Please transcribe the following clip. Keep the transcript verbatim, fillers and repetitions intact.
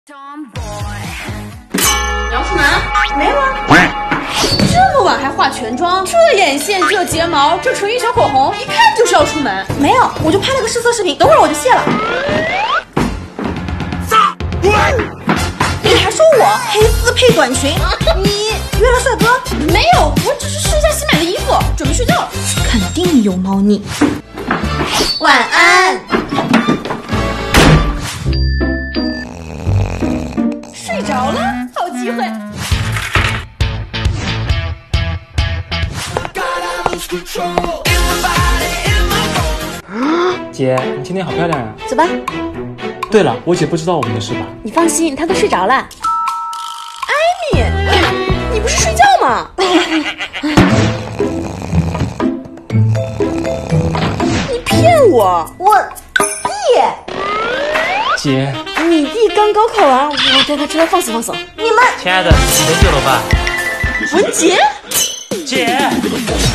你要出门？没有啊。这么晚还化全妆，这眼线，这睫毛，这唇印小口红，一看就是要出门。没有，我就拍了个试色视频，等会儿我就卸了。你还说我黑丝配短裙？你约了帅哥？没有，我只是试一下新买的衣服，准备睡觉了。肯定有猫腻。晚安。睡着了，好机会。 姐，你今天好漂亮呀！ 走吧。 对了，我姐不知道我们的事吧？ 你放心，她都睡着了。艾米，你不是睡觉吗？你骗我！我弟。 姐， 你弟刚高考完，我带他出来放松放松。你们， 亲爱的，你很久了吧？ 文杰， 姐。